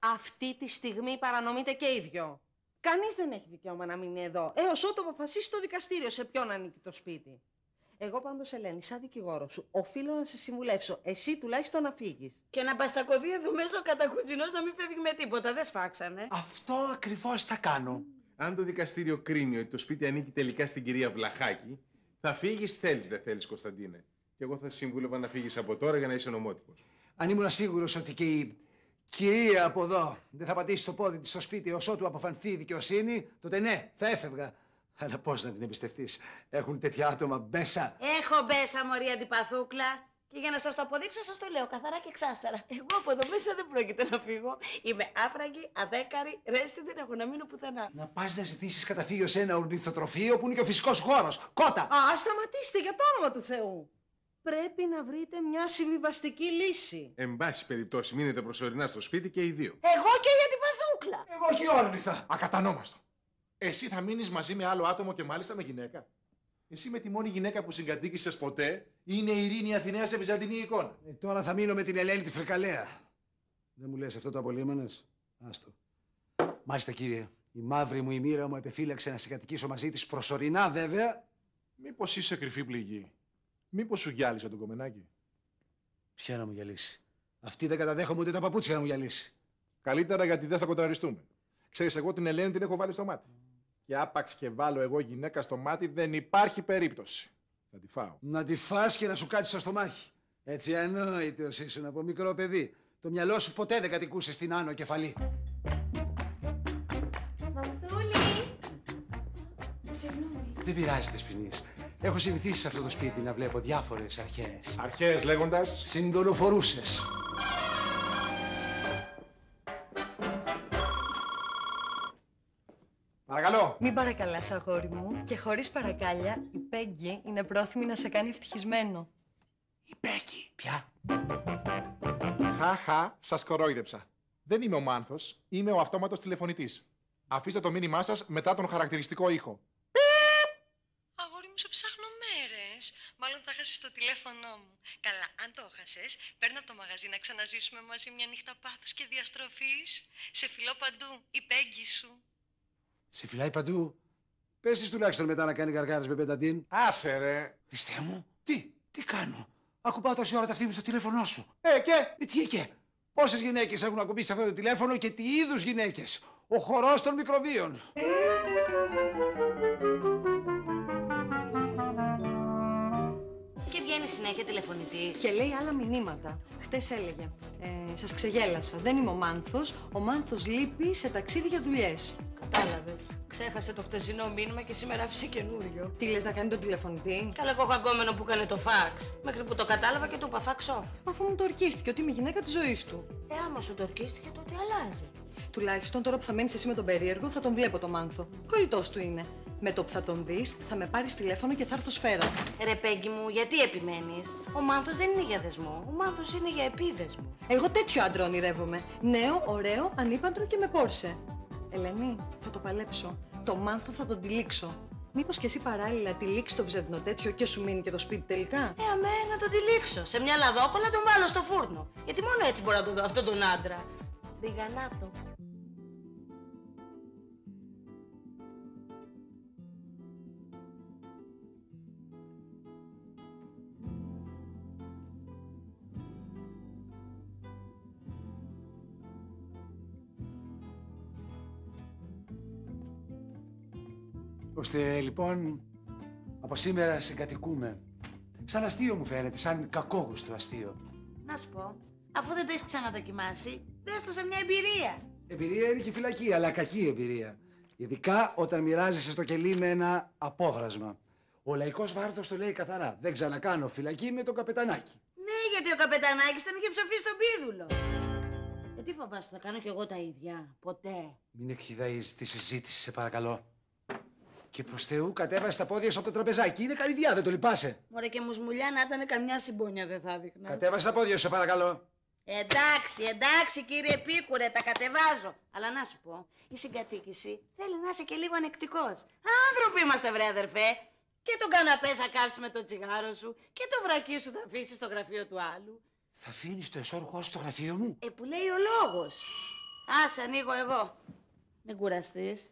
Αυτή τη στιγμή παρανομείτε και οι δυο. Κανείς δεν έχει δικαίωμα να μείνει εδώ, έως ότου αποφασίσει το δικαστήριο σε ποιον ανήκει το σπίτι. Εγώ πάντως, Ελένη, σαν δικηγόρος σου, οφείλω να σε συμβουλεύσω. Εσύ τουλάχιστον να φύγεις. Και να μπαστακωθεί εδώ μέσα ο κατακουτσινός να μην φεύγει με τίποτα. Δεν σφάξανε. Αυτό ακριβώς θα κάνω. Αν το δικαστήριο κρίνει ότι το σπίτι ανήκει τελικά στην κυρία Βλαχάκη, θα φύγεις θέλεις δεν θέλεις, Κωνσταντίνε. Και εγώ θα συμβούλευα να φύγεις από τώρα για να είσαι νομότυπος. Αν ήμουν σίγουρος ότι και η κυρία από εδώ δεν θα πατήσει το πόδι της στο σπίτι ως ότου αποφανθεί η δικαιοσύνη, τότε ναι, θα έφευγα. Αλλά πώς να την εμπιστευτείς, έχουν τέτοια άτομα μπέσα. Έχω μπέσα, μωρή αντιπαθούκλα. Και για να σας το αποδείξω, σας το λέω καθαρά και εξάστερα. Εγώ από εδώ μέσα δεν πρόκειται να φύγω. Είμαι άφραγη, αδέκαρη, ρέστη, δεν έχω να μείνω πουθενά. Να πας να ζητήσεις καταφύγιο σε ένα ορνηθοτροφείο που είναι και ο φυσικός χώρος. Κότα! Α, σταματήστε για το όνομα του Θεού. Πρέπει να βρείτε μια συμβιβαστική λύση. Εν πάση περιπτώσει, μείνετε προσωρινά στο σπίτι και οι δύο. Εγώ και η αντιπαθούκλα. Εγώ και η όρνηθα. Ακατανόμαστο. Εσύ θα μείνεις μαζί με άλλο άτομο και μάλιστα με γυναίκα. Εσύ με τη μόνη γυναίκα που συγκατοίκησες ποτέ είναι η Ειρήνη Αθηναία σε βυζαντινή εικόνα. Τώρα θα μείνω με την Ελένη τη Φρικαλέα. Δεν μου λες αυτό το απολύμανες. Άστο. Μάλιστα, κύριε. Η μαύρη μου η μοίρα μου επεφύλαξε να συγκατοικήσω μαζί της προσωρινά, βέβαια. Μήπως είσαι κρυφή πληγή. Μήπως σου γυάλισε τον κομμενάκι. Ποια να μου γυαλίσει. Αυτή δεν καταδέχομαι ούτε τα παπούτσια να μου γυαλίσει. Καλύτερα γιατί δεν θα κοντραριστούμε. Ξέρεις, εγώ την Ελένη την έχω βάλει στο μάτι. Και άπαξ και βάλω εγώ γυναίκα στο μάτι, δεν υπάρχει περίπτωση. Θα τη φάω. Να τη φας και να σου κάτσει στο στομάχι. Έτσι ανόητος ήσουν από μικρό παιδί. Το μυαλό σου ποτέ δεν κατοικούσε στην άνω κεφαλή. Μανθούλη! Συγγνώμη. Δεν πειράζει, Δεσποινής. Έχω συνηθίσει σε αυτό το σπίτι να βλέπω διάφορες αρχαίες. Αρχαίες λέγοντας. Συντολοφορούσες. Παρακαλώ. Μην παρακαλάς, αγόρι μου, και χωρίς παρακάλια η Πέγγι είναι πρόθυμη να σε κάνει ευτυχισμένο. Η Πέγγι, πια. Χαχα, σας κορόιδεψα. Δεν είμαι ο Μάνθος, είμαι ο αυτόματος τηλεφωνητής. Αφήστε το μήνυμά σας μετά τον χαρακτηριστικό ήχο. Αγόρι μου, σε ψάχνω μέρες. Μάλλον θα χάσεις το τηλέφωνό μου. Καλά, αν το έχασες, παίρνω από το μαγαζί να ξαναζήσουμε μαζί μια νύχτα πάθους και διαστροφής. Σε φιλώ παντού, η Πέγγι σου. Σε φυλάει παντού. Πες της τουλάχιστον μετά να κάνει γαργάρες με πενταντίν. Άσε ρε. Χριστέ μου, τι κάνω. Ακουμπάω τόση ώρα τα αυτή στο τηλέφωνό σου. Και. Τι και. Πόσες γυναίκες έχουν ακουμπήσει αυτό το τηλέφωνο και τι είδους γυναίκες. Ο χορός των μικροβίων. Και βγαίνει συνέχεια τηλεφωνητή. Και λέει άλλα μηνύματα. Χτες έλεγε, σας ξεγέλασα, δεν είμαι ο Μάνθος. Ο Μάνθος λείπει σε ταξίδι για δουλειές. Κατάλαβες. Ξέχασε το χτεσινό μήνυμα και σήμερα άφησε καινούριο. Τι λες, να κάνει τον τηλεφωνητή? Καλά, εγώ έχω αγκόμενο που έκανε το φάξ. Μέχρι που το κατάλαβα και του είπα φάξ off. Αφού μου το ορκίστηκε ότι είμαι γυναίκα της ζωής του. Άμα σου το ορκίστηκε, τότε αλλάζει. Τουλάχιστον τώρα που θα μένεις εσύ με τον περίεργο, θα τον βλέπω το Μάνθο. Κολλητός του είναι. Με το που θα τον δεις, θα με πάρεις τηλέφωνο και θα έρθω σφαίρα. Ρε Πέγγι μου, γιατί επιμένεις? Ο Μάνθος δεν είναι για δεσμό. Ο Μάνθος είναι για επίδεσμο. Εγώ τέτοιο άντρα ονειρεύομαι. Νέο, ωραίο, ανήπαντρο και με πόρσε. Ελένη, θα το παλέψω. Το Μάνθο θα τον τυλίξω. Μήπως και εσύ παράλληλα τυλίξεις το βυζαντινό τέτοιο και σου μείνει και το σπίτι τελικά? Αμέ, να τον τυλίξω. Σε μια λαδόκολα τον βάλω στο φούρνο. Γιατί μόνο έτσι μπορώ να τον δω αυτόν τον άντρα. Ριγανάτο. Ώστε λοιπόν από σήμερα συγκατοικούμε. Σαν αστείο μου φαίνεται, σαν κακόγουστο αστείο. Να σου πω, αφού δεν το έχεις ξαναδοκιμάσει, δες το σε μια εμπειρία. Εμπειρία είναι και φυλακή, αλλά κακή εμπειρία. Ειδικά όταν μοιράζεσαι στο κελί με ένα απόβρασμα. Ο λαϊκός βάρδος το λέει καθαρά. Δεν ξανακάνω φυλακή με τον καπετανάκι. Ναι, γιατί ο καπετανάκης τον είχε ψοφεί στον πίδουλο. Τι φοβάσαι, θα κάνω κι εγώ τα ίδια. Ποτέ. Μην εκχυδαείς τη συζήτηση, σε παρακαλώ. Και προς Θεού κατέβασε τα πόδια σου από το τραπεζάκι. Είναι καρυδιά, δεν το λυπάσαι. Μωρέ και μουσμουλιά να ήταν καμιά συμπόνια δεν θα δείχνα. Κατέβασε τα πόδια σου, σε παρακαλώ. Εντάξει κύριε Επίκουρε, τα κατεβάζω. Αλλά να σου πω, η συγκατοίκηση θέλει να είσαι και λίγο ανεκτικός. Άνθρωποι είμαστε βρε αδερφέ. Και τον καναπέ θα κάψεις με το τσιγάρο σου και το βρακί σου θα αφήσεις στο γραφείο του άλλου. Θα αφήνεις το εσώρουχό σου στο γραφείο μου? Που λέει ο λόγος. Άσε, ανοίγω εγώ. Μην κουραστείς.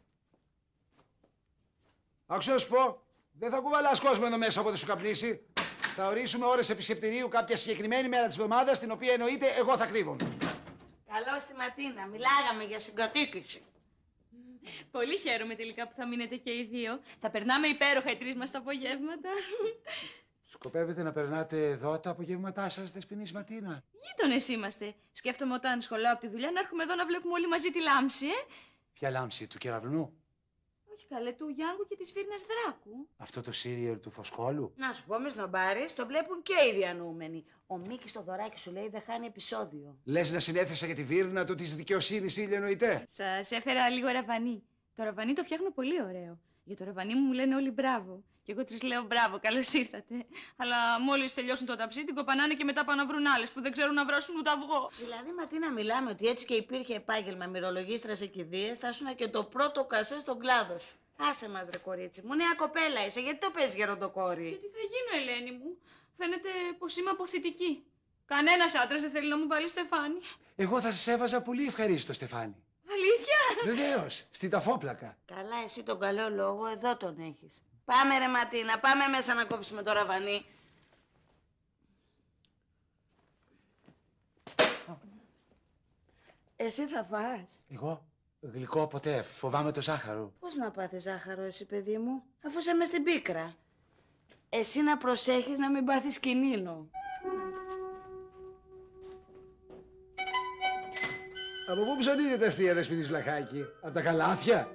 Άκουσα να σου πω, δεν θα κουβαλάς κόσμο εδώ μέσα όποτε σου καπνίσει. Θα ορίσουμε ώρες επισκεπτηρίου κάποια συγκεκριμένη μέρα της εβδομάδας, την οποία εννοείται εγώ θα κρύβομαι. Καλώς τη Ματίνα. Μιλάγαμε για συγκατοίκηση. Πολύ χαίρομαι τελικά που θα μείνετε και οι δύο. Θα περνάμε υπέροχα οι τρεις μας τα απογεύματα. Σκοπεύετε να περνάτε εδώ τα απογεύματά σας, δεσποινής Ματίνα? Γείτονες είμαστε. Σκέφτομαι όταν σχολάω από τη δουλειά να έρχομαι εδώ να βλέπουμε όλοι μαζί τη λάμψη, Ποια λάμψη, του κεραυνού? Όχι καλέ, του Γιάνγκου και της Βίρνας Δράκου. Αυτό το σύριελ του Φωσκόλου? Να σου πω, μη σνομπάρεις, το βλέπουν και οι διανοούμενοι. Ο Μίκης το δωράκι σου λέει δεν χάνει επεισόδιο. Λες να συνέθεσα για τη Βίρνα του της δικαιοσύνης, Ήλια, εννοείται? Σας έφερα λίγο ραβανί. Το ραβανί το φτιάχνω πολύ ωραίο. Για το ραβανί μου λένε όλοι μπράβο. Και εγώ τους λέω μπράβο, καλώς ήρθατε. Αλλά μόλις τελειώσουν το ταψί, την κοπανάνε και μετά πάνε να βρουν άλλες που δεν ξέρουν να βράσουν ούτε αυγό. Δηλαδή, Ματίνα, μιλάμε ότι έτσι και υπήρχε επάγγελμα μυρολογίστρας σε κηδείες, θα ήσουν και το πρώτο κασέ στον κλάδο σου. Άσε μας, ρε κορίτσι μου, νέα κοπέλα είσαι, γιατί το παίζεις γεροντοκόρη? Και τι θα γίνω, Ελένη μου. Φαίνεται πως είμαι αποθητική. Κανένας άντρας δεν θέλει να μου βάλει στεφάνι. Εγώ θα σας έβαζα πολύ ευχαρίστω, Στεφάνη. Αλήθεια? Βεβαίως, στην ταφόπλακα. Καλά, εσύ τον καλό λόγο εδώ τον έχεις. Πάμε, ρε Ματίνα, πάμε μέσα να κόψουμε το ραβανί. Εσύ θα φας? Εγώ, γλυκό ποτέ, φοβάμαι το ζάχαρο. Πώς να πάθεις ζάχαρο εσύ, παιδί μου, αφού είσαι μες στην πίκρα. Εσύ να προσέχεις να μην πάθεις κινήνο. Από πού ψωνίζετε τα αστεία, δεσποινής Βλαχάκη? Από τα καλάθια?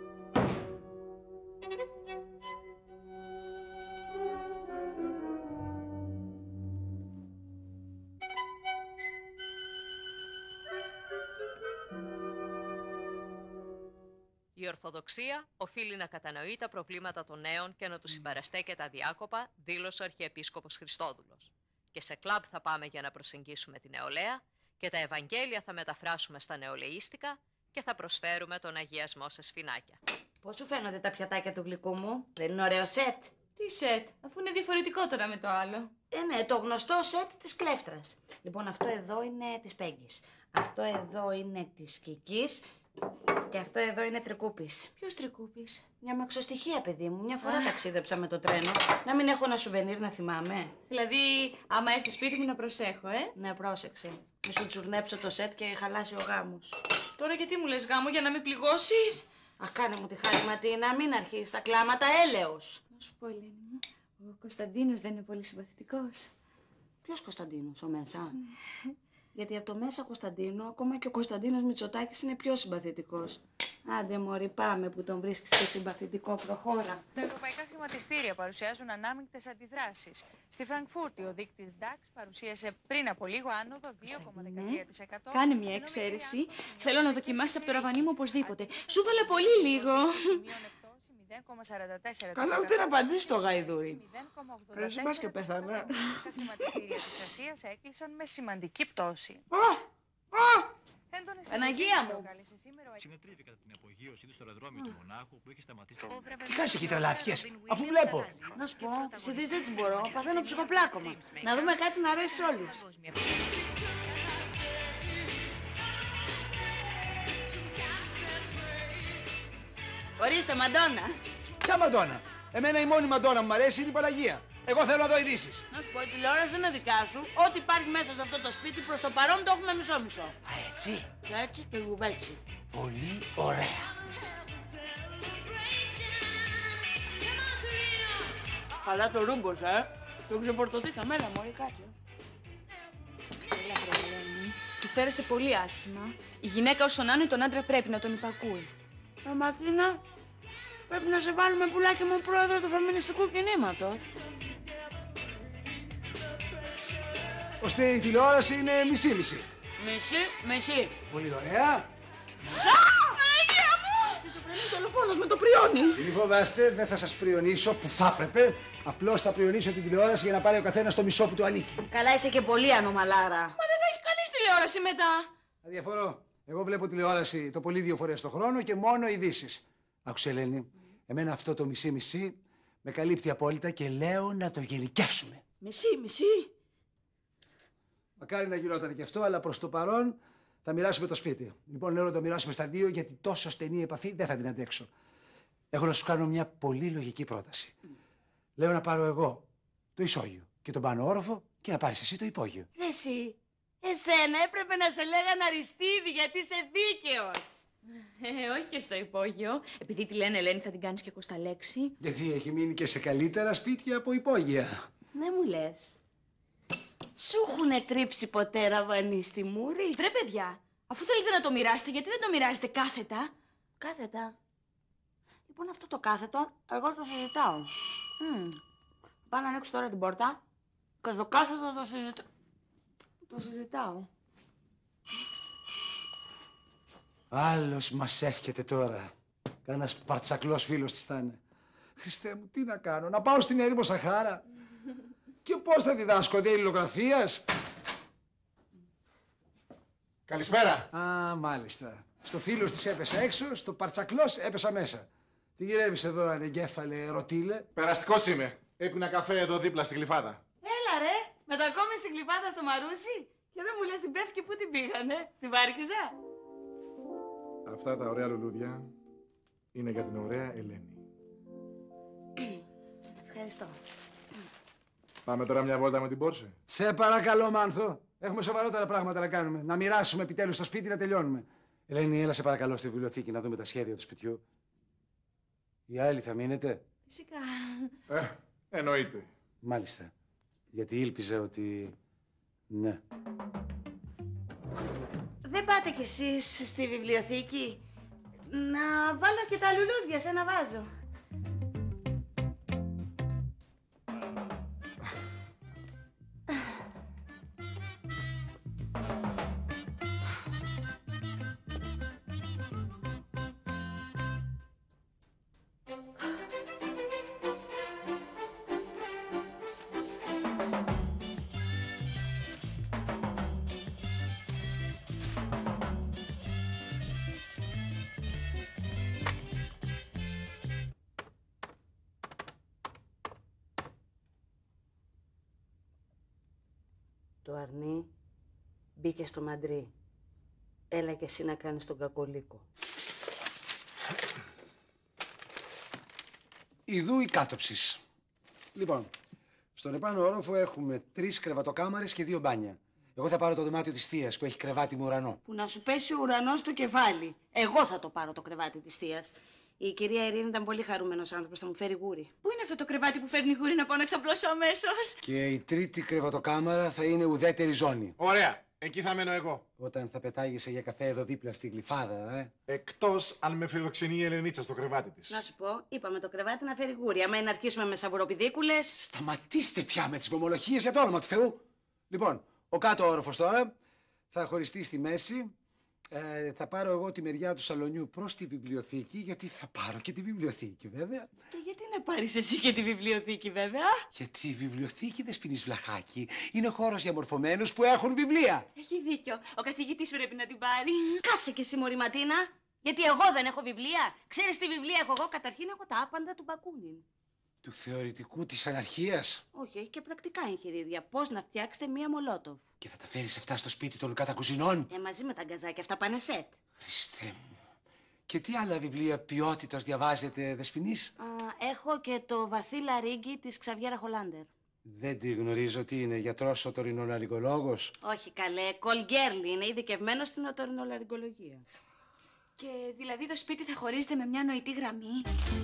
Η Ορθοδοξία οφείλει να κατανοεί τα προβλήματα των νέων και να τους συμπαραστέκεται αδιάκοπα, δήλωσε ο Αρχιεπίσκοπος Χριστόδουλος. Και σε κλαμπ θα πάμε για να προσεγγίσουμε τη νεολαία και τα Ευαγγέλια θα μεταφράσουμε στα νεολαίστικα και θα προσφέρουμε τον αγιασμό σε σφινάκια. Πώς σου φαίνονται τα πιατάκια του γλυκού μου? Δεν είναι ωραίο σετ? Τι σετ, αφού είναι διαφορετικό τώρα με το άλλο. Ναι, το γνωστό σετ της κλέφτρας. Λοιπόν, αυτό εδώ είναι της Πέγγης. Αυτό εδώ είναι της Κικής. Και αυτό εδώ είναι Τρικούπης. Ποιος Τρικούπης? Μια μαξοστοιχεία, παιδί μου. Μια φορά ταξίδεψα με το τρένο. Να μην έχω ένα σουβενίρ να θυμάμαι. Δηλαδή, άμα έρθει σπίτι μου να προσέχω, Ναι, πρόσεξε. Μη σου τσουρνέψω το σετ και χαλάσει ο γάμος. Τώρα γιατί μου λες γάμο, για να με πληγώσεις? Αχ, κάνε μου τη χάρη, Ματίνα, μην αρχίσεις τα κλάματα, έλεος. Να σου πω, Ελένη μου, ο Κωνσταντίνος δεν είναι πολύ συμπαθητικός. Ποιος Κωνσταντίνος, ο μέσα? Γιατί από το μέσα Κωνσταντίνο, ακόμα και ο Κωνσταντίνος Μητσοτάκης είναι πιο συμπαθητικός. Άντε μωρή, πάμε που τον βρίσκεις και συμπαθητικό, προχώρα. Τα ευρωπαϊκά χρηματιστήρια παρουσιάζουν ανάμεικτες αντιδράσεις. Στη Φραγκφούρτη, ο δείκτης DAX παρουσίασε πριν από λίγο άνοδο 2,13%. Κάνε μια εξαίρεση. Θέλω να δοκιμάσεις από το ραβανί μου οπωσδήποτε. Σου βάλε πολύ λίγο. Καλά, ούτε να απαντήσει το γαϊδούρι. Εσύ πας και πέθανε. Τα χρηματιστήρια της Ασίας έκλεισαν με σημαντική πτώση. Παναγία μου! Συνετρίβη κατά την απογείωση του στο αεροδρόμιο του Μονάχου που είχε σταματήσει. Τι κάνεις εκεί, τρελάθηκες, αφού βλέπω? Να σου πω, τις ειδήσεις δεν τις μπορώ, παθαίνω ψυχοπλάκωμα. Να δούμε κάτι να αρέσει σε όλους. Ορίστε, Μαντόνα. Ποια Μαντόνα? Εμένα η μόνη Μαντόνα που μου αρέσει είναι η Παναγία. Εγώ θέλω να δω ειδήσεις. Να σου πω, η τηλεόραση δεν είναι δικά σου. Ό,τι υπάρχει μέσα σε αυτό το σπίτι προς το παρόν το έχουμε μισό-μισό. Α, έτσι. Και έτσι και γουβέτσι. Πολύ ωραία. Καλά το ρούμπος, Το ξεφορτωθήκαμε, έλα μωρή, κάτσε. Έλα, Ελένη. Του φέρεσαι πολύ άσχημα. Η γυναίκα όσο να είναι τον άντρα πρέπει να τον υπακούει. Ματίνα, πρέπει να σε βάλουμε πουλάκι μου πρόεδρο του φεμινιστικού κινήματος. Ώστε η τηλεόραση είναι μισή-μισή. Μισή. Πολύ ωραία. Παναγία μου! Πίσω τηλεφώνος με το πριόνι. Μην φοβάστε, δεν θα σας πριονίσω που θα έπρεπε. Απλώς θα πριονίσω την τηλεόραση για να πάρει ο καθένας το μισό που του ανήκει. Καλά, είσαι και πολύ ανομαλάρα. Μα δεν θα έχει κανείς τηλεόραση μετά. Αδιαφορώ. Εγώ βλέπω τηλεόραση το πολύ 2 φορές το χρόνο και μόνο ειδήσεις. Άκουσε, Ελένη, εμένα αυτό το μισή-μισή με καλύπτει απόλυτα και λέω να το γενικεύσουμε. Μισή. Μακάρι να γινόταν και αυτό, αλλά προς το παρόν Θα μοιράσουμε το σπίτι. Λοιπόν, λέω να το μοιράσουμε στα δύο, γιατί τόσο στενή επαφή δεν θα την αντέξω. Έχω να σου κάνω μια πολύ λογική πρόταση. Λέω να πάρω εγώ το ισόγειο και τον πάνω όροφο και να πάρεις εσύ το υπόγειο. Εσύ, εσένα έπρεπε να σε λέγαν Αριστίδη, γιατί είσαι δίκαιος. Όχι και στο υπόγειο. Επειδή τη λένε Ελένη, θα την κάνεις και Κωνσταλέξη. Γιατί έχει μείνει και σε καλύτερα σπίτια από υπόγεια. Ναι μου λες. Σου έχουνε τρίψει ποτέ ραβανί στη μούρη? Βρε παιδιά, αφού θέλετε να το μοιράσετε, γιατί δεν το μοιράζετε κάθετα? Κάθετα. Λοιπόν, αυτό το κάθετο, εγώ το συζητάω. Πάω να ανοίξω τώρα την πόρτα και το κάθετο το συζητάω. Άλλος μας έρχεται τώρα. Κάνας παρτσακλός φίλος της θα είναι. Χριστέ μου, τι να κάνω, να πάω στην έρημο Σαχάρα. Και πώς θα διδάσκω, διαλληλογραφίας? Καλησπέρα. Α, μάλιστα. Στο φίλος της έπεσα έξω, στο παρτσακλός έπεσα μέσα. Τι γυρεύεις εδώ, ανεγκέφαλε, ρωτήλε? Περαστικός είμαι. Έπινα καφέ εδώ δίπλα στην Γλυφάδα. Έλα ρε, μετακόμισε στην Γλυφάδα στο Μαρούσι και δεν μου λες την Πεύκη πού την πήγανε, στην Βάρκιζα. Αυτά τα ωραία λουλούδια είναι για την ωραία Ελένη. Ευχαριστώ. Πάμε τώρα μια βόλτα με την Πόρσε. Σε παρακαλώ, Μάνθο. Έχουμε σοβαρότερα πράγματα να κάνουμε. Να μοιράσουμε επιτέλους το σπίτι, να τελειώνουμε. Ελένη, έλα σε παρακαλώ στη βιβλιοθήκη να δούμε τα σχέδια του σπιτιού. Οι άλλοι θα μείνετε? Φυσικά. Εννοείται. Μάλιστα. Γιατί ήλπιζα ότι... ναι. Δεν πάτε κι εσείς στη βιβλιοθήκη? Να βάλω και τα λουλούδια σε ένα βάζο. Το αρνί μπήκε στο μαντρί. Έλα και εσύ να κάνεις τον κακολίκο. Ιδού η κάτοψης. Λοιπόν, στον επάνω όροφο έχουμε 3 κρεβατοκάμαρες και 2 μπάνια. Εγώ θα πάρω το δωμάτιο της θείας που έχει κρεβάτι με ουρανό. Που να σου πέσει ο ουρανός στο κεφάλι. Εγώ θα το πάρω το κρεβάτι της θείας. Η κυρία Ειρήνη ήταν πολύ χαρούμενος άνθρωπος, θα μου φέρει γούρι. Πού είναι αυτό το κρεβάτι που φέρνει γούρι να πάω να ξαπλώσω αμέσως? Και η 3η κρεβατοκάμαρα θα είναι ουδέτερη ζώνη. Ωραία. Εκεί θα μένω εγώ. Όταν θα πετάγεσαι για καφέ εδώ δίπλα στη Γλυφάδα, Εκτός αν με φιλοξενεί η Ελενίτσα στο κρεβάτι της. Να σου πω, είπαμε το κρεβάτι να φέρει γούρι. Άμα είναι να αρχίσουμε με σαβουροπηδίκουλες. Σταματήστε πια με τις βομολογίες για το όνομα του Θεού. Λοιπόν, ο κάτω όροφος τώρα θα χωριστεί στη μέση. Θα πάρω εγώ τη μεριά του σαλονιού προς τη βιβλιοθήκη, γιατί θα πάρω και τη βιβλιοθήκη, βέβαια. Και γιατί να πάρεις εσύ και τη βιβλιοθήκη, βέβαια? Γιατί η βιβλιοθήκη, Δεσποινής Βλαχάκη, είναι χώρος για μορφωμένους που έχουν βιβλία. Έχει δίκιο. Ο καθηγητής πρέπει να την πάρει. Κάσε και εσύ, μωρή Ματίνα. Γιατί εγώ δεν έχω βιβλία. Ξέρεις τι βιβλία έχω εγώ? Καταρχήν έχω τα άπαντα του Μπακούνιν. Του θεωρητικού της αναρχίας. Όχι, έχει και πρακτικά εγχειρίδια. Πώς να φτιάξετε μία μολότοφ. Και θα τα φέρεις αυτά στο σπίτι των κατακουζινών. Μαζί με τα γκαζάκια, αυτά πάνε σετ. Χριστέ μου. Και τι άλλα βιβλία ποιότητας διαβάζετε, Δεσποινής? Έχω και το βαθύ λαρίγκι της Ξαβιέρα Χολάντερ. Δεν τη γνωρίζω. Τι είναι, γιατρός οτορινολαριγκολόγος? Όχι καλέ, κολγκέρλι. Είναι ειδικευμένο στην οτορινολαριγκολογία. Και δηλαδή το σπίτι θα χωρίζεται με μια νοητή γραμμή.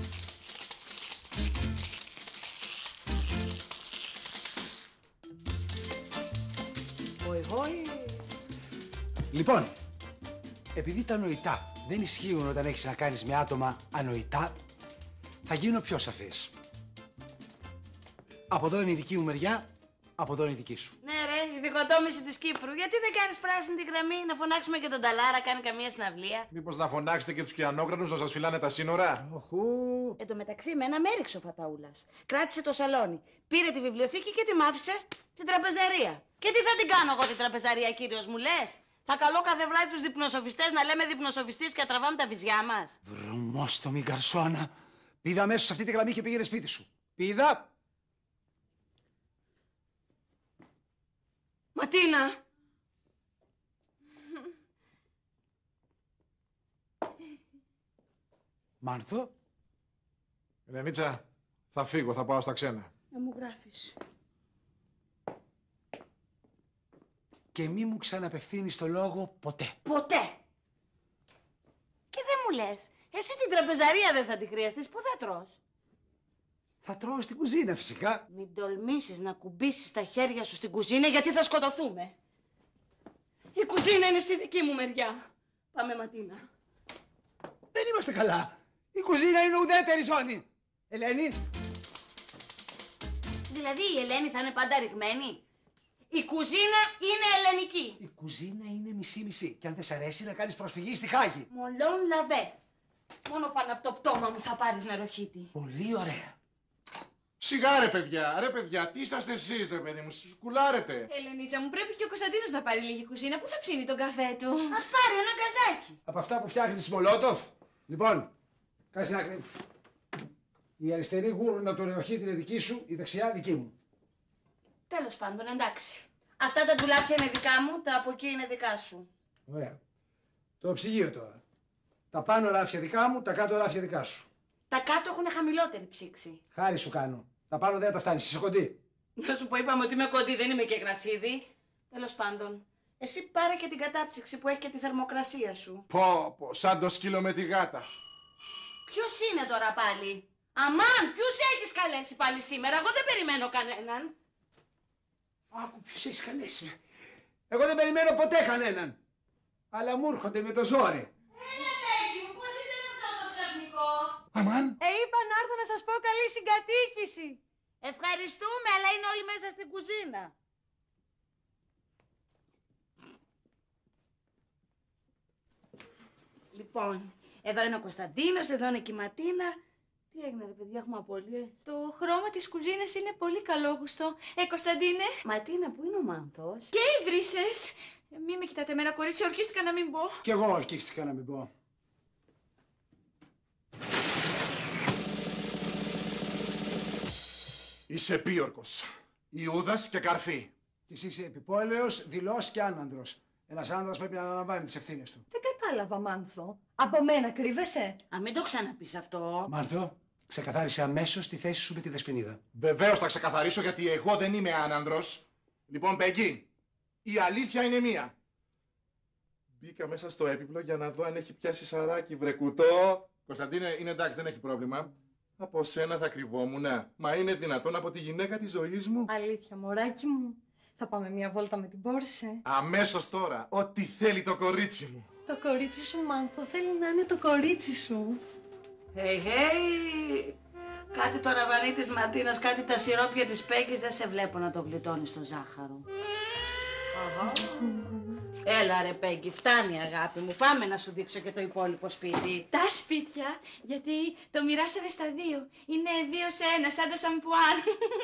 Λοιπόν, επειδή τα νοητά δεν ισχύουν όταν έχεις να κάνεις με άτομα ανοητά, θα γίνω πιο σαφής. Από εδώ είναι η δική μου μεριά, από εδώ είναι η δική σου. Ναι ρε, η δικοτόμηση της Κύπρου. Γιατί δεν κάνεις πράσινη τη γραμμή, να φωνάξουμε και τον Ταλάρα, κάνει καμία συναυλία. Μήπως να φωνάξετε και τους κιανόκρανους να σας φυλάνε τα σύνορα? Εν τω μεταξύ, με ένα με έριξε ο Φαταούλας. Κράτησε το σαλόνι. Πήρε τη βιβλιοθήκη και τη μ' άφησε την τραπεζαρία. Και τι θα την κάνω εγώ την τραπεζαρία, κύριος μου, λες? Θα καλώ κάθε βράδυ τους διπνοσοφιστές να λέμε διπνοσοφιστής και να τραβάμε τα βυζιά μας. Βρωμόστομη γκαρσόνα. Πήδα αμέσως σε αυτή τη γραμμή και πήγαινε σπίτι σου. Πήδα. Ματίνα! Μάνθο. Ελενίτσα, θα φύγω, θα πάω στα ξένα. Να μου γράφεις. Και μη μου ξαναπευθύνεις το λόγο ποτέ. Ποτέ. Και δεν μου λες, εσύ την τραπεζαρία δεν θα τη χρειαστείς, πού θα τρως? Θα τρώω στην κουζίνα φυσικά. Μην τολμήσεις να κουμπίσεις τα χέρια σου στην κουζίνα γιατί θα σκοτωθούμε. Η κουζίνα είναι στη δική μου μεριά. Πάμε, Ματίνα. Δεν είμαστε καλά. Η κουζίνα είναι ουδέτερη ζώνη. Ελένη. Δηλαδή η Ελένη θα είναι πάντα ρηγμένη? Η κουζίνα είναι ελληνική. Η κουζίνα είναι μισή-μισή. Και αν δεν σ' αρέσει να κάνεις προσφυγή στη Χάγη. Μολόν λαβέ. Μόνο πάνω από το πτώμα μου θα πάρεις νεροχύτη. Πολύ ωραία. Σιγά ρε παιδιά, τι είσαστε εσείς ρε παιδί μου, σκουλάρετε. Ελενίτσα μου, πρέπει και ο Κωνσταντίνος να πάρει λίγη κουζίνα. Πού θα ψήνει τον καφέ του? Ας πάρει ένα καζάκι. Από αυτά που φτιάχνει τη Μολότοφ. Λοιπόν, κάτσε στην άκρη. Η αριστερή γούρνα του νεοχύτη είναι δική σου, η δεξιά δική μου. Τέλος πάντων, εντάξει. Αυτά τα ντουλάπια είναι δικά μου, τα από εκεί είναι δικά σου. Ωραία. Το ψυγείο τώρα. Τα πάνω ράφια δικά μου, τα κάτω ράφια δικά σου. Τα κάτω έχουν χαμηλότερη ψήξη. Χάρη σου κάνω. Τα πάνω δεν τα φτάνεις, είσαι κοντή. Να σου πω, είπαμε ότι είμαι κοντή, δεν είμαι και γρασίδι. Τέλος πάντων, εσύ πάρε και την κατάψυξη που έχει και τη θερμοκρασία σου. Πω, σαν το σκύλο με τη γάτα. Ποιος είναι τώρα πάλι? Αμάν, ποιους έχεις καλέσει πάλι σήμερα? Εγώ δεν περιμένω κανέναν. Άκου, ποιους έχεις καλέσει. Εγώ δεν περιμένω ποτέ κανέναν. Αλλά μου έρχονται με το ζόρι. Πέγγι μου, πώς ήταν αυτό το ξαφνικό? Αμάν. Είπα να έρθω να σας πω καλή συγκατοίκηση. Ευχαριστούμε, αλλά είναι όλοι μέσα στην κουζίνα. Λοιπόν, εδώ είναι ο Κωνσταντίνος, εδώ είναι και η Ματίνα. Τι έγινε ρε παιδιά, έχουμε απολύε? Το χρώμα της κουζίνας είναι πολύ καλόγουστο. Κωνσταντίνε. Ματίνα, πού είναι ο Μάνθος? Και υβρίσες. Μη με κοιτάτε εμένα, κορίτσι, ορκίστηκα να μην πω. Κι εγώ ορκίστηκα να μην πω. Είσαι επίορκος. Ιούδας και καρφί. Και εσύ είσαι επιπόλαιος, δηλός και άνανδρος. Ένας άνδρας πρέπει να αναλαμβάνει τις ευθύνες του. Δεν κατάλαβα, Μάνθο. Από μένα κρύβεσαι? Α, μην το ξαναπείς αυτό. Μάνθο, ξεκαθάρισε αμέσως τη θέση σου με τη δεσποινίδα. Βεβαίως θα ξεκαθαρίσω γιατί εγώ δεν είμαι άνανδρος. Λοιπόν, Πέγγι, η αλήθεια είναι μία. Μπήκα μέσα στο έπιπλο για να δω αν έχει πιάσει σαράκι, βρε κουτό. Κωνσταντίνε, είναι εντάξει, δεν έχει πρόβλημα. Από σένα θα κρυβόμουν. Μα είναι δυνατόν από τη γυναίκα της ζωής μου? Αλήθεια, μωράκι μου. Θα πάμε μια βόλτα με την Πόρσε. Αμέσως τώρα, ό,τι θέλει το κορίτσι μου. Το κορίτσι σου, Μάνθο, θέλει να είναι το κορίτσι σου. Hey. Κάτι το ραβανί της Ματίνας, κάτι τα σιρόπια της Πέγγης, δεν σε βλέπω να το γλιτώνεις το ζάχαρο. Έλα ρε Πέγγι, φτάνει αγάπη μου, πάμε να σου δείξω και το υπόλοιπο σπίτι. Τα σπίτια, γιατί το μοιράσανε στα δύο. Είναι 2 σε 1, σαν το σαμπουάν.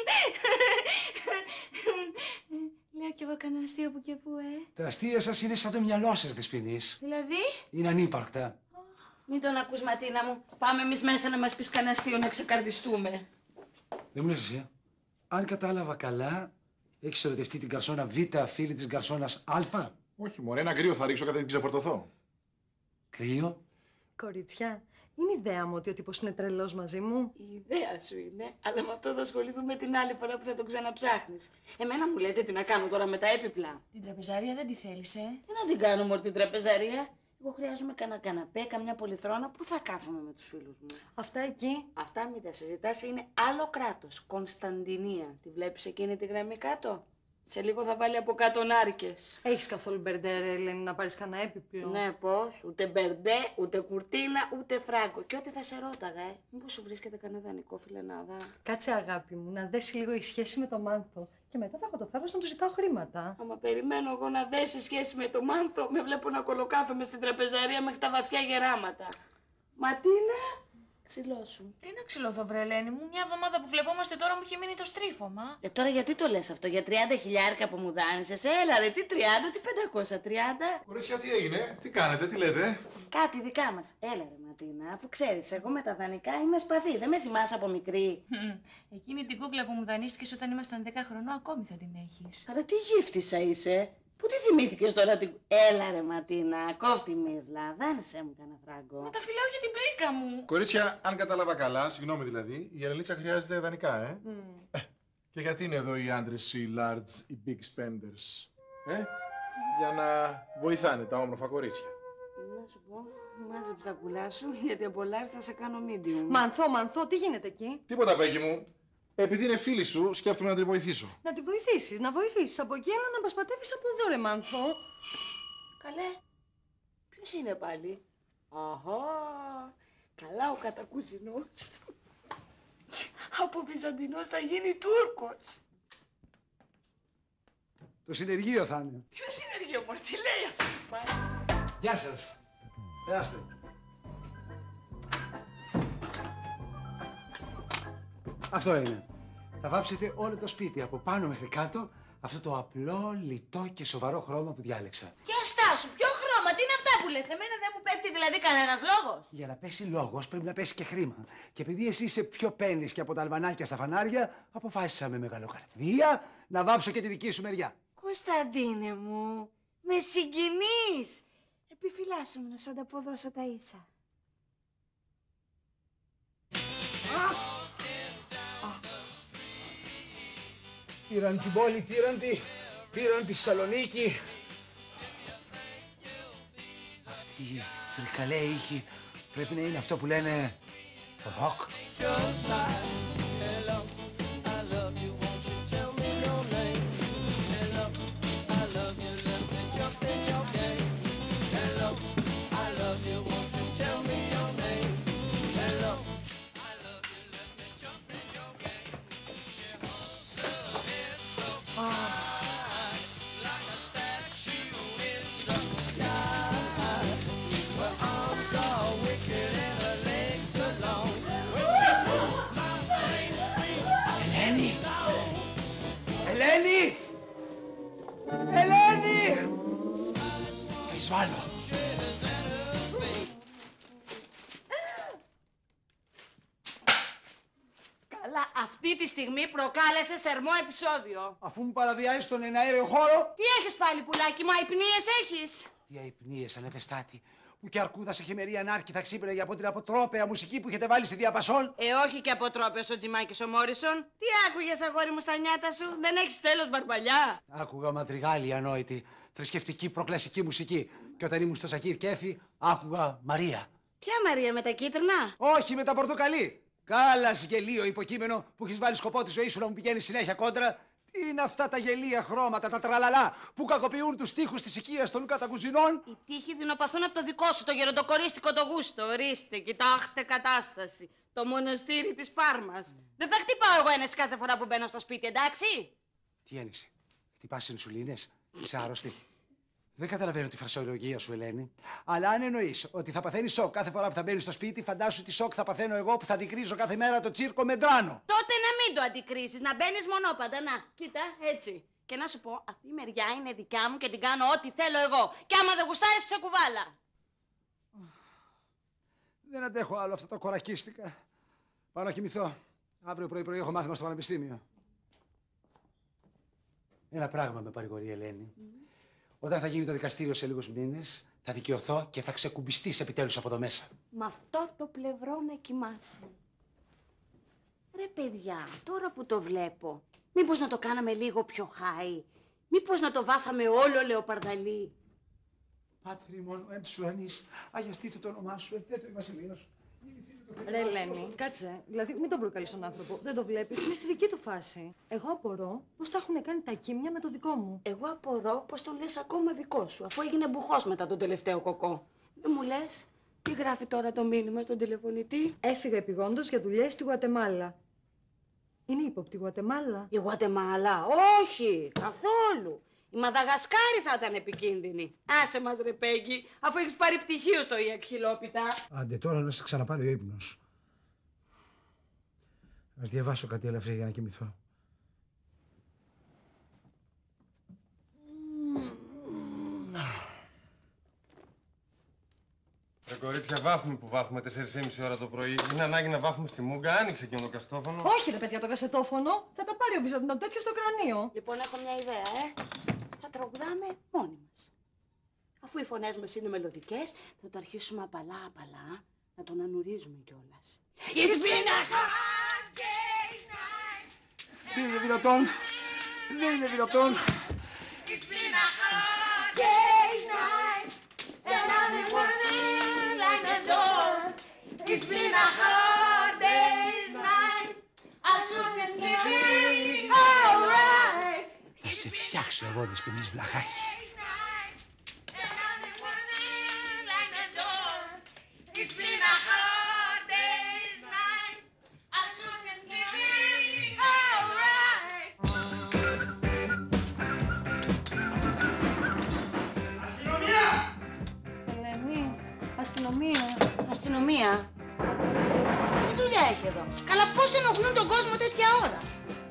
Λέω κι εγώ κανένα αστείο που και που, Τα αστεία σας είναι σαν το μυαλό σας, δεσποινής. Δηλαδή? Είναι ανύπαρκτα. Μην τον ακούς Ματίνα μου, πάμε εμείς μέσα να μας πεις κανένα αστείο να ξεκαρδιστούμε. Δεν μου λες εσύ. Αν κατάλαβα καλά, έχεις ερωτευτεί την καρσόνα Β, φίλη της καρσόνας Α. Όχι μωρέ, ένα κρύο θα ρίξω κατά την ξεφορτωθώ. Κρύο. Κοριτσιά, είναι ιδέα μου ότι ο τύπος είναι τρελός μαζί μου. Η ιδέα σου είναι, αλλά με αυτό θα ασχοληθούμε την άλλη φορά που θα τον ξαναψάχνεις. Εμένα μου λέτε τι να κάνω τώρα με τα έπιπλα. Την τραπεζάρια δεν τη θέλησε. Τι να την κάνω μωρή την τραπεζαρία. Εγώ χρειάζομαι κανένα καναπέ, καμιά πολυθρόνα. Πού θα κάθομαι με τους φίλους μου? Αυτά εκεί. Αυτά μην τα συζητάς, είναι άλλο κράτος. Κωνσταντινία. Τη βλέπεις εκείνη τη γραμμή κάτω? Σε λίγο θα βάλει από κάτω νάρκες. Έχεις καθόλου μπερντέρ, Ελένη, να πάρεις κανένα έπιπλο? Ναι, πώς. Ούτε μπερντέ, ούτε κουρτίνα, ούτε φράγκο. Και ό,τι θα σε ρώταγα, μήπως σου βρίσκεται κανένα δανεικό φιλενάδα? Κάτσε αγάπη μου, να δέσει λίγο η σχέση με το Μάνθο. Και μετά θα έχω το θάρρος να του ζητάω χρήματα. Άμα περιμένω εγώ να δέσει σχέση με το Μάνθο, με βλέπω να κολοκάθομαι στην τραπεζαρία μέχρι τα βαθιά γεράματα. Ματίνα, ξυλώσου. Τι να ξυλώθω, βρε Ελένη μου. Μια εβδομάδα που βλεπόμαστε τώρα μου είχε μείνει το στρίφωμα. Τώρα γιατί το λες αυτό, για 30.000 που μου δάνεισες? Έλα ρε, τι 30, τι 530. Κορίτσια, τι έγινε, τι κάνετε, τι λέτε? Κάτι δικά μας. Έλα ρε Ματίνα, αφού ξέρεις, εγώ με τα δανεικά είμαι σπαθή, δεν με θυμάσαι από μικρή. Εκείνη την κούκλα που μου δανείστηκες όταν ήμασταν 10 χρονών ακόμη θα την έχεις. Αλλά τι γύφτισσα είσαι. Πού τη θυμήθηκες τώρα την... Έλα ρε Ματίνα, κόφτη μύρλα, δάνεσέ μου κανένα φράγκο. Μα τα φιλάω για την πρίκα μου. Κορίτσια, αν κατάλαβα καλά, συγγνώμη δηλαδή, η Ελενίτσα χρειάζεται δανεικά, Και γιατί είναι εδώ οι άντρες, οι large, οι big spenders, για να βοηθάνε τα όμορφα κορίτσια. Να σου πω, μάζεψε τα κουλά σου, γιατί από large θα σε κάνω medium. Μανθό, τι γίνεται εκεί? Τίποτα, Πέγγι μου. Επειδή είναι φίλη σου, σκέφτομαι να τη βοηθήσω. Να τη βοηθήσεις, να βοηθήσεις. Από εκεί έλα να μας πατεύεις από εδώ, ρε Μανθό. Καλέ, ποιος είναι πάλι? Αχα, καλά ο κατακουζινός. Από Βυζαντινός θα γίνει Τούρκος. Το συνεργείο θα είναι. Ποιο συνεργείο, μωρέ, τι λέει αυτό? Γεια σας. Περάστε. Αυτό είναι. Θα βάψετε όλο το σπίτι από πάνω μέχρι κάτω αυτό το απλό, λιτό και σοβαρό χρώμα που διάλεξα. Για στάσου, ποιο χρώμα, τι είναι αυτά που λες? Εμένα δεν μου πέφτει δηλαδή κανένας λόγος. Για να πέσει λόγος πρέπει να πέσει και χρήμα. Και επειδή εσύ είσαι πιο πένις και από τα αλβανάκια στα φανάρια, αποφάσισα με μεγαλοκαρδία να βάψω και τη δική σου μεριά. Κωνσταντίνε μου, με συγκινείς. Επιφυλάσσου μου να σου ανταποδώσω τα ίσα. Πήραν την πόλη, πήραν τη Θεσσαλονίκη. Αυτή η φρικαλέ ήχη πρέπει να είναι αυτό που λένε ροκ. Ελένη! Θα εισβάλλω. Καλά, αυτή τη στιγμή προκάλεσες θερμό επεισόδιο. Αφού μου παραδιάζεις τον εναέριο χώρο. Τι έχεις πάλι, πουλάκι μου, αϊπνίες έχεις? Τι αϊπνίες, ανεβεστάτη, που και αρκούδα σε χειμερή ανάρκη θα ξύπναγε από την αποτρόπαια μουσική που έχετε βάλει στη διαπασόν. Όχι και αποτρόπαιος ο Τζιμάκης ο Μόρισον. Τι άκουγες, αγόρι μου, στα νιάτα σου? Δεν έχεις τέλος, μπαρμπαλιά. Άκουγα μαδριγάλη ανόητη, θρησκευτική προκλασική μουσική. Και όταν ήμουν στο Σακίρ Κέφι, άκουγα Μαρία. Ποια Μαρία, με τα κίτρινα? Όχι, με τα πορτοκαλί. Κάλας γελίο υποκείμενο που έχεις βάλει σκοπό τη ζωή σου να μου πηγαίνει συνέχεια κόντρα. Τι είναι αυτά τα γελία χρώματα, τα τραλαλά που κακοποιούν τους τοίχους της οικίας των κατακουζινών? Οι τοίχοι δεινοπαθούν από το δικό σου, το γεροντοκορίστικο το γούστο. Ορίστε, κοιτάξτε κατάσταση. Το μοναστήρι της Πάρμας. Δεν θα χτυπάω εγώ ένεση κάθε φορά που μπαίνω στο σπίτι, εντάξει? Τι ένεση, χτυπάς ινσουλίνες, είσαι άρρωστη? Δεν καταλαβαίνω τη φρασιολογία σου, Ελένη. Αλλά αν εννοείς ότι θα παθαίνεις σοκ κάθε φορά που θα μπαίνεις στο σπίτι, φαντάσου τι σοκ θα παθαίνω εγώ που θα αντικρίζω κάθε μέρα το τσίρκο Μεντράνο. Τότε να μην το αντικρίσεις, να μπαίνεις μονόπαντα. Να, κοίτα, έτσι. Και να σου πω, αυτή η μεριά είναι δικιά μου και την κάνω ό,τι θέλω εγώ. Και άμα δεν γουστάρεις, ξεκουβάλα. Δεν αντέχω άλλο αυτά τα κορακίστικα. Πάω να κοιμηθώ. Αύριο πρωί έχω μάθημα στο πανεπιστήμιο. Ένα πράγμα με παρηγορεί η Ελένη. Όταν θα γίνει το δικαστήριο σε λίγους μήνες, θα δικαιωθώ και θα ξεκουμπιστείς επιτέλους από εδώ μέσα. Με αυτό το πλευρό να κοιμάσαι. Ρε παιδιά, τώρα που το βλέπω, μήπως να το κάναμε λίγο πιο high? Μήπως να το βάφαμε όλο λεοπαρδαλί? Πάτερ ημών, ο εν της ουρανής, αγιαστείτε το όνομά σου, ελθέτω η βασιλείος. Ρε Ελένη, κάτσε. Δηλαδή, μην τον προκαλείς τον άνθρωπο. Δεν το βλέπεις, είναι στη δική του φάση. Εγώ απορώ πώς τα έχουν κάνει τα κείμια με το δικό μου. Εγώ απορώ πώς το λες ακόμα δικό σου, αφού έγινε μπουχός μετά τον τελευταίο κοκό. Δεν μου λες, τι γράφει τώρα το μήνυμα στον τηλεφωνητή? Έφυγα επειγόντως για δουλειές στη Γουατεμάλα. Είναι ύποπτη η Γουατεμάλα? Η Γουατεμάλα, όχι, καθόλου. Η Μαδαγασκάρη θα ήταν επικίνδυνη. Άσε μας ρε Πέγγι, αφού έχεις πάρει πτυχίο στο Ιεκχυλόπιτα. Άντε τώρα να σε ξαναπάρει ο ύπνος. Ας διαβάσω κάτι ελαφρύ για να κοιμηθώ. Ρε κορίτσια, βάφουμε που βάφουμε 4,5 ώρα το πρωί. Είναι ανάγκη να βάφουμε στη μούγκα, άνοιξε και το καστόφωνο. Όχι ρε παιδιά, το κασετόφωνο. Θα τα πάρει ο Βυζαντινό τέτοιο στο κρανίο. Λοιπόν, έχω μια ιδέα, Θα τραγουδάμε μόνοι μας. Αφού οι φωνές μας είναι μελωδικές, θα το αρχίσουμε απαλά, να τον ανουρίζουμε κιόλας. It's been a hard day's night. Δεν είναι δυνατόν. Δεν είναι δυνατόν. It's been a hard day's night. And I've been working like a dog. It's been a hard day's night. I should be sleeping alright. Θα σε φτιάξω εγώ, δεσποινής βλαχάκι. It's been a hard day's night. I should be sleeping alright. Αστυνομία! Ελένη, αστυνομία. Αστυνομία. Τι δουλειά έχει εδώ? Καλά, πώς ενοχλούν τον κόσμο τέτοια ώρα?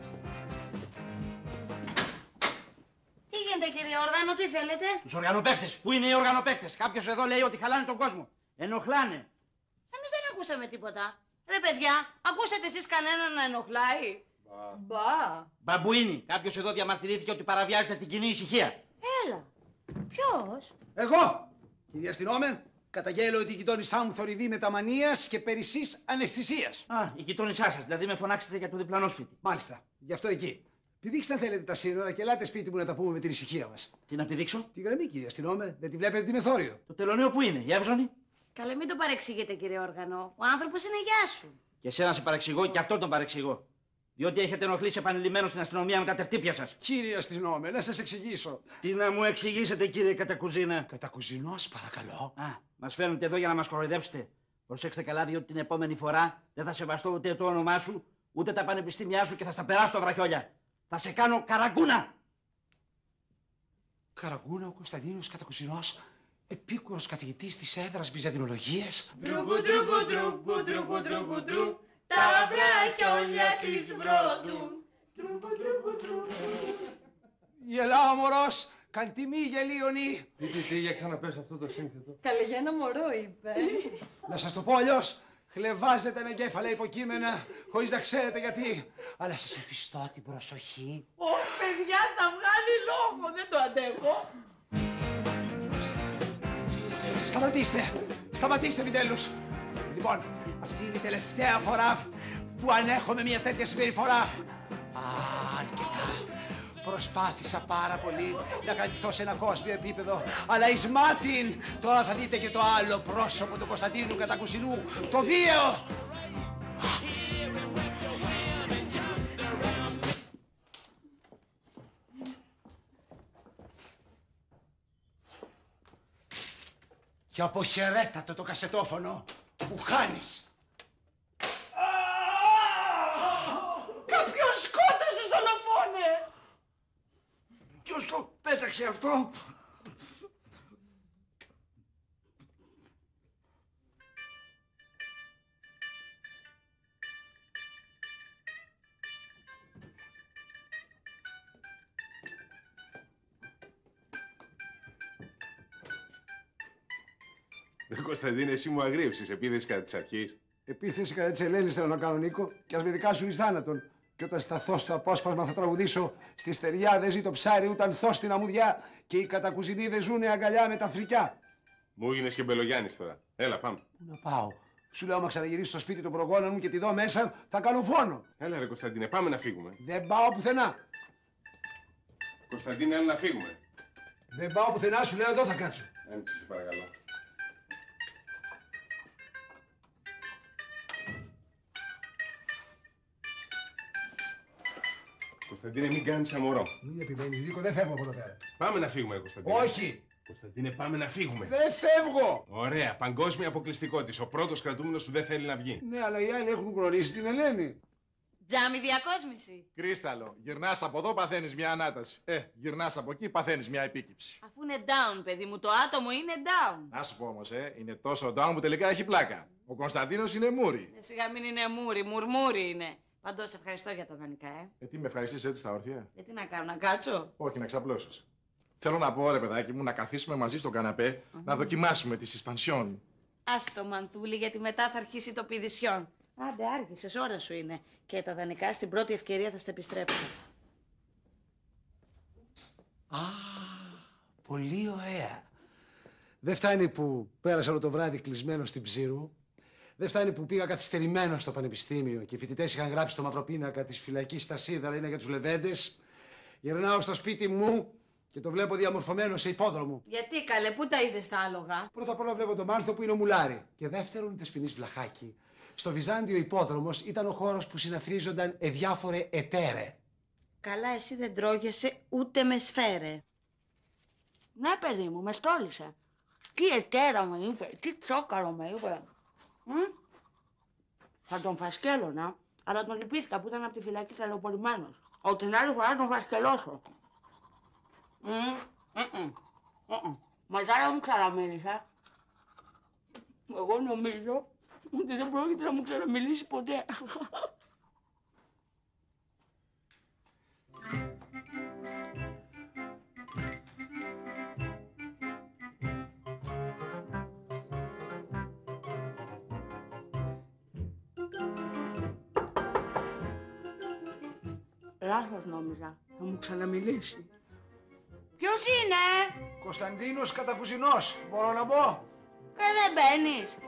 Τι γίνεται, κύριε Όργανο, τι θέλετε? Τους οργανοπαίχτες. Πού είναι οι οργανοπαίχτες? Κάποιος εδώ λέει ότι χαλάνε τον κόσμο. Ενοχλάνε. Εμείς δεν ακούσαμε τίποτα. Ρε παιδιά, ακούσατε εσείς κανέναν να ενοχλάει? Μπα. Μπαμπουίνι. Κάποιος εδώ διαμαρτυρήθηκε ότι παραβιάζεται την κοινή ησυχία. Έλα. Ποιος? Εγώ, κύριε αστυνόμε, καταγγέλλω ότι η γειτόνισά μου θορυβεί μεταμανίας και περισσής αναισθησίας. Α, η γειτόνισά σας. Δηλαδή με φωνάξετε για το διπλανό σπίτι. Μάλιστα, γι' αυτό εκεί. Πηδήξτε αν θέλετε τα σύνορα και ελάτε σπίτι μου να τα πούμε με την ησυχία μας. Τι να πηδήξω? Τη γραμμή, κύριε αστυνόμε, δεν τη βλέπετε τη μεθόριο. Το τελωνίο που είναι, η Εύζωνη? Καλέ, μην το παρεξηγείτε, κύριε Όργανο. Ο άνθρωπος είναι γεια σου. Και εσένα σε παρεξηγώ και αυτόν τον παρεξηγώ. Διότι έχετε ενοχλήσει επανειλημμένως στην αστυνομία με τα τερτύπια σας. Κύριε αστυνόμε, να σας εξηγήσω. Τι να μου εξηγήσετε, κύριε Κατακουζίνα? Κατακουζινός, παρακαλώ. Α, μας φέρνετε εδώ για να μας κοροϊδέψετε. Προσέξτε καλά, διότι την επόμενη φορά δεν θα σεβαστώ ούτε το όνομά σου, ούτε τα πανεπιστήμια σου και θα στα περάσω τα βραχιόλια. Θα σε κάνω καραγκούνα! Καραγκούνα ο Κωνσταντίνος Κατακουζινός, επίκουρος καθηγητής της έδρας Βυζαντινολογίας. Ντρουμπου, τα βραχιόλια της βρόντου. Γελάω μωρός, καν τιμή γελίωνη. Τι, για ξαναπες αυτό το σύνθετο. Καλέ, για ένα μωρό είπε. Να σας το πω αλλιώς, χλεβάζετε ένα εγκέφαλα υποκείμενα, χωρίς να ξέρετε γιατί. Αλλά σας εφιστώ την προσοχή. Παιδιά, θα βγάλει λόγο, δεν το αντέχω. Σταματήστε επιτέλους. Λοιπόν, αυτή είναι η τελευταία φορά που ανέχομαι μια τέτοια συμπεριφορά. Αρκετά. Προσπάθησα πάρα πολύ να κρατηθώ σε ένα κόσμιο επίπεδο, αλλά εις μάτιν τώρα θα δείτε και το άλλο πρόσωπο του Κωνσταντίνου Κατακουζινού, το βίαιο. Και αποχαιρέτατο το κασετόφωνο που χάνεις. Κάποιος σκότωσε στο λοφόνε! Ποιος το πέταξε αυτό? Κωνσταντίνε, εσύ μου αγρίεψες επίθεση κατά της αρχής. Επίθεση κατά της Ελένης θέλω να κάνω, Νίκο, και ας με δικάσουν εις θάνατον. Και όταν σταθώ στο απόσπασμα θα τραγουδήσω «Στη στεριά δεν ζει το ψάρι ούτε ανθώ στην αμμουδιά και οι κατακουζινοί δεν ζουνε αγκαλιά με τα φρικιά». Μου έγινες και Μπελογιάννης τώρα. Έλα, πάμε. Πού να πάω? Σου λέω, άμα ξαναγυρίσω στο σπίτι των προγόνων μου και τη δω μέσα, θα κάνω φόνο. Έλα, ρε Κωνσταντίνε, πάμε να φύγουμε. Δεν πάω πουθενά. Κωνσταντίνε, έλα να φύγουμε. Δεν πάω πουθενά, σου λέω, εδώ θα κάτσω. Άνοιξε, σε παρακαλώ. Κωνσταντίνε, μην κάνεις αμορό. Μην επιμένεις, Νίκο, δεν φεύγω από εδώ πέρα. Πάμε να φύγουμε, ρε Κωνσταντίνε. Όχι! Κωνσταντίνε, πάμε να φύγουμε. Δεν φεύγω! Ωραία, παγκόσμια αποκλειστικότητα. Ο πρώτος κρατούμενος που δεν θέλει να βγει. Ναι, αλλά οι άλλοι έχουν γνωρίσει την Ελένη. Τζάμι διακόσμηση. Κρίσταλο, γυρνάς από εδώ, παθαίνεις μια ανάταση. Γυρνάς από εκεί, παθαίνεις μια επίκυψη. Αφού είναι down, παιδί μου, το άτομο είναι down. Να σου πω όμως, είναι τόσο down που τελικά έχει πλάκα. Ο Κωνσταντίνος είναι μούρι. Σιγά μην είναι μούρι, μουρμούρι είναι. Παντός ευχαριστώ για τα δανεικά, Τι με ευχαριστείς έτσι στα όρθια? Τι να κάνω, να κάτσω? Όχι, να ξαπλώσεις. Θέλω να πω, ρε παιδάκι μου, να καθίσουμε μαζί στον καναπέ, να δοκιμάσουμε τη συσπανσιόν. Άστο μανθούλη, γιατί μετά θα αρχίσει το πηδησιόν. Άντε, άργησες, ώρα σου είναι. Και τα δανεικά στην πρώτη ευκαιρία θα στα επιστρέψω. Α, Πολύ ωραία. Δεν φτάνει που πέρασα όλο το βράδυ κλεισμένο στην Ψήρου. Δεν φτάνει που πήγα καθυστερημένο στο πανεπιστήμιο και οι φοιτητές είχαν γράψει στο μαυροπίνακα της φυλακής στα σίδερα είναι για τους λεβέντες. Γυρνάω στο σπίτι μου και το βλέπω διαμορφωμένο σε υπόδρομο. Γιατί καλέ, πού τα είδες τα άλογα? Πρώτα απ' όλα βλέπω τον Μάνθο που είναι ο μουλάρι. Και δεύτερον, η Δεσποινής Βλαχάκη. Στο Βυζάντιο υπόδρομος ήταν ο χώρος που συναθρίζονταν εδιάφορε ετέρε. Καλά, εσύ δεν τρώγεσαι ούτε με σφαίρε. Ναι, παιδί μου, με στόλισε. Τι ετέρα με είπε, τι τσόκαρο με είπε. Θα τον φασκέλωνα, αλλά τον λυπήθηκα που ήταν από τη φυλακή ταλαιπωρημένος. Ότι την άλλη φορά τον φασκελώσω. Μαζάρα μου ξαναμίλησε. Εγώ νομίζω ότι δεν πρόκειται να μου ξαναμιλήσει ποτέ. Λάθος νόμιζα. Θα μου ξαναμιλήσει. Ποιος είναι? Κωνσταντίνος Κατακουζινός. Μπορώ να μπω? Δεν μπαίνεις.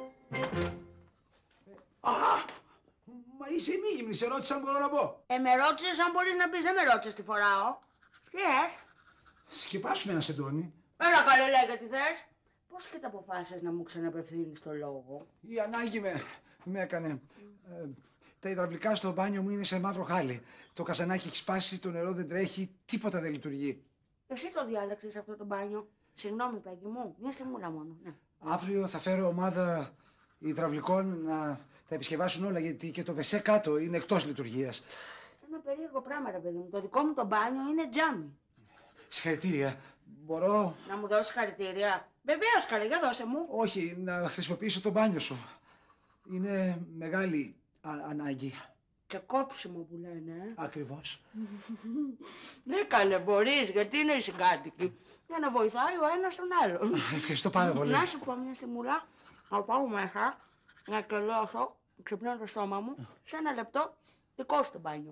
Α! Μα είσαι ημίγυμνη. Σε ρώτησα αν μπορώ να μπω. Με ρώτησες αν μπορείς να μπεις. Δεν με ρώτησες τι φοράω. Τι Σκεπάσουμε ένα σεντόνι. Έλα καλέ λέγε τι θες. Πώς και τα αποφάσισες να μου ξαναπευθύνεις το λόγο? Η ανάγκη με έκανε. Τα υδραυλικά στο μπάνιο μου είναι σε μαύρο χάλι. Το καζανάκι έχει σπάσει, το νερό δεν τρέχει, τίποτα δεν λειτουργεί. Εσύ το διάλεξες αυτό το μπάνιο. Συγγνώμη, Πέγγι μου, μια στιγμούλα μόνο. Ναι. Αύριο θα φέρω ομάδα υδραυλικών να τα επισκευάσουν όλα, γιατί και το βεσέ κάτω είναι εκτός λειτουργίας. Ένα περίεργο πράγμα, ρε παιδί μου. Το δικό μου το μπάνιο είναι τζάμι. Συγχαρητήρια. Μπορώ... Να μου δώσεις συγχαρητήρια? Βεβαίως, καλέ, για δώσε μου. Όχι, να χρησιμοποιήσω το μπάνιο σου. Είναι μεγάλη ανάγκη. Και κόψιμο που λένε. Ακριβώς. Ναι, καλέ, μπορείς, γιατί είναι οι συγκάτοικοι. Για να βοηθάει ο ένας τον άλλον. Ευχαριστώ πάρα πολύ. Να σου πω μια στιγμούλα, να πάω μέσα, να τελειώσω, ξυπνάω το στόμα μου, σε ένα λεπτό, δικό σου το μπάνιο.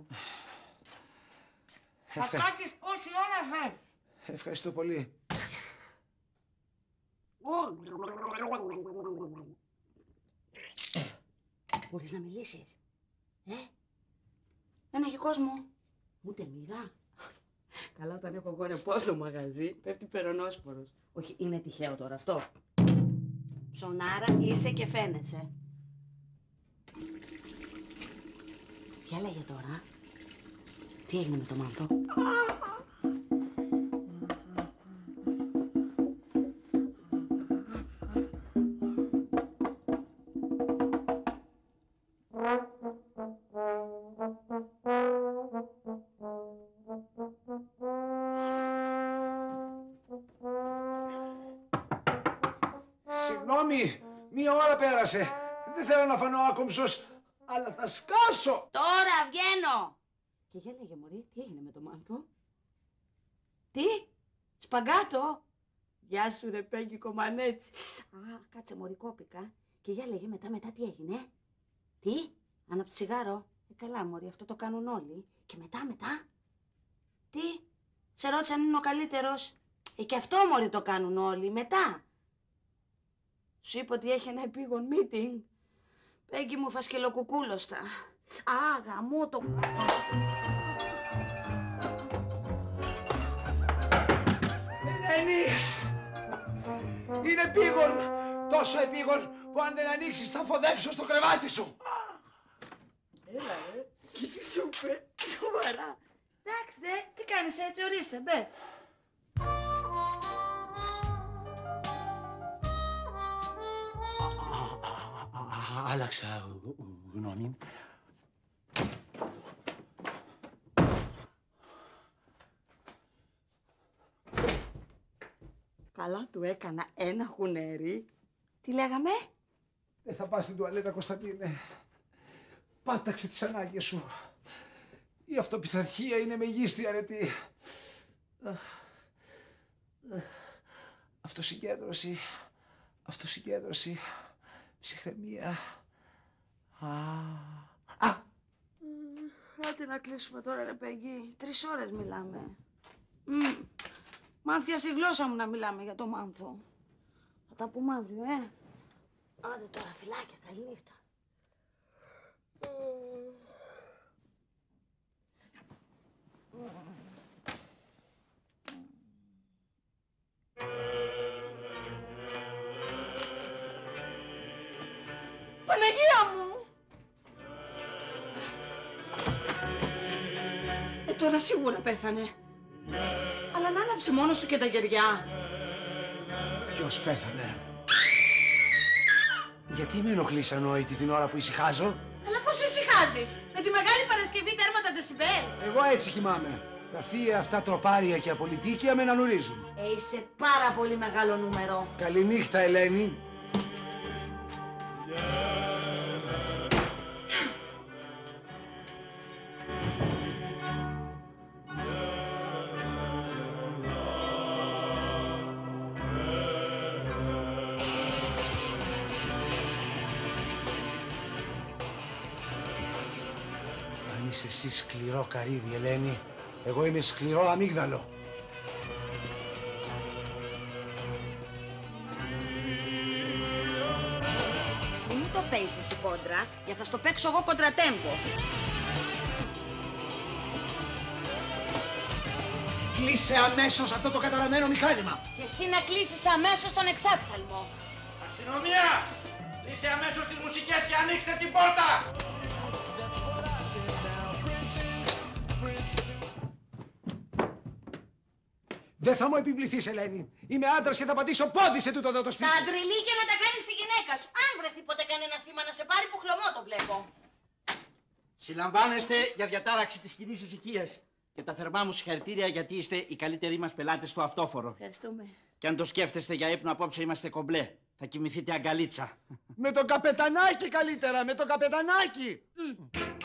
Θα κάτσεις πόση ώρα θες. Ευχαριστώ πολύ. Μπορείς να μιλήσεις. Δεν έχει κόσμο. Ούτε μοίρα. Καλά, όταν έχω εγώ ρεπό στο μαγαζί, πέφτει περονόσπορος. Όχι, είναι τυχαίο τώρα αυτό. Ψωνάρα είσαι και φαίνεσαι. Τι έλεγε τώρα? Τι έγινε με το Μάνθο? Συγγνώμη, μία ώρα πέρασε. Δεν θέλω να φανώ άκομψος, αλλά θα σκάσω. Τώρα βγαίνω. Και για λέγε μωρή, τι έγινε με το Μάνθο? Τι, σπαγκάτο? Γεια σου ρε Πέγγι Κομμανέτσι. Α, κάτσε μωρή, κόπηκα. Και για λέγε μετά τι έγινε? Τι, άναψε τσιγάρο? Καλά μωρή, αυτό το κάνουν όλοι. Και μετά. Τι, σε ρώτησα αν είναι ο καλύτερος? Και αυτό μωρή το κάνουν όλοι, μετά. Σου είπα ότι έχει ένα επίγον meeting. Πέγγι μου φασκελοκουκούλωστα. Α, γαμώ το... Ελένη! Είναι επίγον! Τόσο επίγον που αν δεν ανοίξεις θα φοδεύσω στο κρεβάτι σου! Έλα και τι σου είπε, σοβαρά. Εντάξει δε, τι κάνεις έτσι, ορίστε, μπες. Άλλαξα γνώμη. Καλά του έκανα ένα χουνέρι. Τι λέγαμε? Δεν θα πας στην τουαλέτα, Κωνσταντίνε. Πάταξε τις ανάγκες σου. Η αυτοπιθαρχία είναι μεγίστη αρετή. Αυτοσυγκέντρωση, ψυχραιμία. Άντε να κλείσουμε τώρα ρε Πέγγι. 3 ώρες μιλάμε. Μάθιασε η γλώσσα μου να μιλάμε για το Μάνθο. Θα τα πούμε αύριο, Άντε τώρα, φιλάκια, καληνύχτα. Παναγία μου! Τώρα σίγουρα πέθανε. Αλλά να άναψε μόνος του και τα γεριά. Ποιος πέθανε? Γιατί με ενοχλείς ανόητη την ώρα που ησυχάζω? Αλλά πώς ησυχάζεις? Με τη Μεγάλη Παρασκευή τέρμα τα δεσιμπέλ. Εγώ έτσι κοιμάμαι. Τα θεία αυτά τροπάρια και απολυτίκια με ανανουρίζουν. Είσαι πάρα πολύ μεγάλο νούμερο. Καληνύχτα, Ελένη. Αν είσαι εσύ σκληρό καρύδι, Ελένη, εγώ είμαι σκληρό αμύγδαλο. Μην μου το παίζεις εσύ κόντρα, γιατί θα στο παίξω εγώ κοντρατέμπο. Κλείσε αμέσως αυτό το καταραμένο μηχάνημα. Και εσύ να κλείσεις αμέσως τον εξάψαλμο. Αστυνομία! Κλείστε αμέσως τις μουσικές και ανοίξτε την πόρτα! Δεν θα μου επιβληθείς, Ελένη. Είμαι άντρας και θα πατήσω πόδι σε τούτο εδώ το σπίτι. Τα αντριλίγια να τα κάνεις στη γυναίκα σου. Αν βρεθεί ποτέ κανένα θύμα να σε πάρει που χλωμό το βλέπω. Συλλαμβάνεστε για διατάραξη της κοινής ησυχίας. Και τα θερμά μου συγχαρητήρια γιατί είστε οι καλύτεροι μας πελάτες στο αυτόφορο. Ευχαριστούμε. Και αν το σκέφτεστε για ύπνο απόψε είμαστε κομπλέ. Θα κοιμηθείτε αγκαλίτσα. Με τον καπετανάκι καλύτερα, με τον καπετανάκι.